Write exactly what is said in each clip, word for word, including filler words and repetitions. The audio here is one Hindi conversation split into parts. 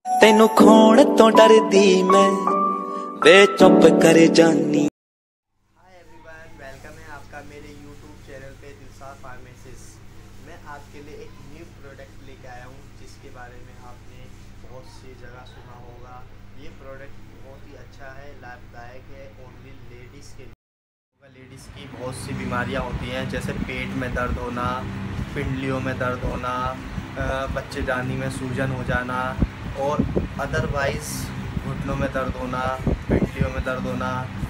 तेनू खोण तो डरदी मैं वे चुप कर जानी। हाय एवरीवन, वेलकम है आपका मेरे यूट्यूब चैनल पे दिलशाद फार्मेसिस। मैं आपके लिए एक न्यू प्रोडक्ट लेके आया हूँ जिसके बारे में आपने बहुत सी जगह सुना होगा। ये प्रोडक्ट बहुत ही अच्छा है, लाभदायक है ओनली लेडीज़ के लिए। लेडीज़ की बहुत सी बीमारियाँ होती हैं, जैसे पेट में दर्द होना, पिंडलियों में दर्द होना, बच्चेदानी में सूजन हो जाना और अदरवाइज़ घुटनों में दर्द होना, पिंडलियों में दर्द होना,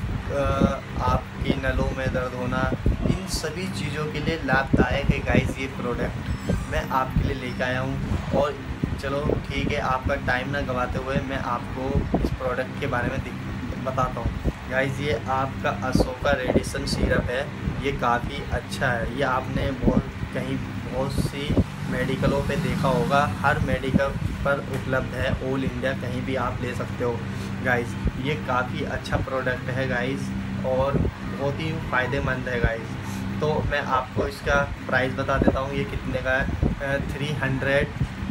आपकी नलों में दर्द होना, इन सभी चीज़ों के लिए लाभदायक है गाइस ये प्रोडक्ट मैं आपके लिए लेकर आया हूँ। और चलो ठीक है, आपका टाइम ना गंवाते हुए मैं आपको इस प्रोडक्ट के बारे में बताता हूँ। गाइस ये आपका अशोका रेडिसन सिरप है, ये काफ़ी अच्छा है। ये आपने बहुत कहीं बहुत सी मेडिकलों पे देखा होगा, हर मेडिकल पर उपलब्ध है, ऑल इंडिया कहीं भी आप ले सकते हो गाइस। ये काफ़ी अच्छा प्रोडक्ट है गाइस और बहुत ही फ़ायदेमंद है गाइस। तो मैं आपको इसका प्राइस बता देता हूँ, ये कितने का है। Three hundred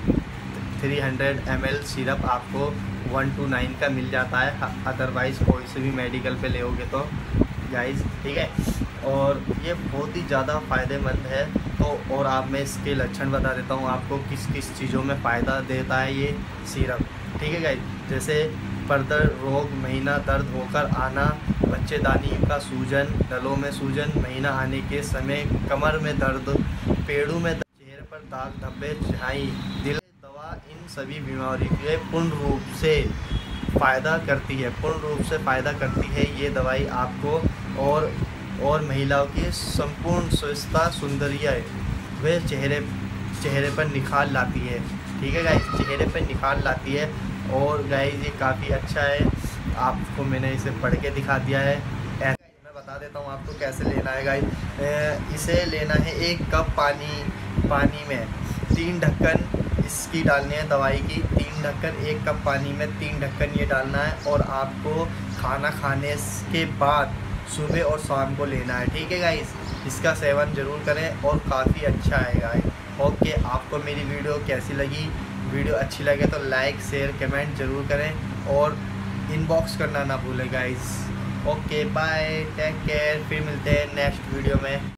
three hundred M L syrup आपको वन टू नाइन का मिल जाता है, अदरवाइज़ कोई से भी मेडिकल पे लेओगे तो गाइस, ठीक है। और ये बहुत ही ज़्यादा फ़ायदेमंद है। तो और आप मैं इसके लक्षण बता देता हूँ आपको, किस किस चीज़ों में फ़ायदा देता है ये सिरप, ठीक है गाइस। जैसे परदर रोग, महीना दर्द होकर आना, बच्चेदानी का सूजन, नलों में सूजन, महीना आने के समय कमर में दर्द, पेड़ों में दर्द, चेहरे पर दाग धब्बे, छाई, दिल दवा, इन सभी बीमारियों के पूर्ण रूप से फ़ायदा करती है पूर्ण रूप से फ़ायदा करती है ये दवाई आपको। और और महिलाओं की संपूर्ण स्वस्थता, सुंदरिया वे चेहरे चेहरे पर निखार लाती है, ठीक है गाइस, चेहरे पर निखार लाती है। और गाइस ये काफ़ी अच्छा है, आपको मैंने इसे पढ़ के दिखा दिया है। मैं बता देता हूँ आपको कैसे लेना है गाइस। इसे लेना है एक कप पानी पानी में तीन ढक्कन इसकी डालनी है दवाई की, तीन ढक्कन, एक कप पानी में तीन ढक्कन ये डालना है। और आपको खाना खाने के बाद सुबह और शाम को लेना है, ठीक है गाइस। इसका सेवन ज़रूर करें और काफ़ी अच्छा है गाइस। ओके, आपको मेरी वीडियो कैसी लगी? वीडियो अच्छी लगे तो लाइक शेयर कमेंट ज़रूर करें और इनबॉक्स करना ना भूलें guys. Okay bye, take care, फिर मिलते हैं नेक्स्ट वीडियो में।